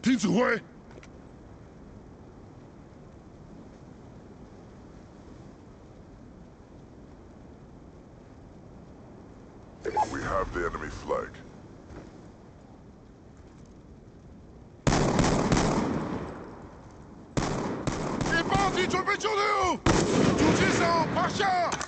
听指挥。 We have the enemy flag. 解放军准备就任，狙击手趴下。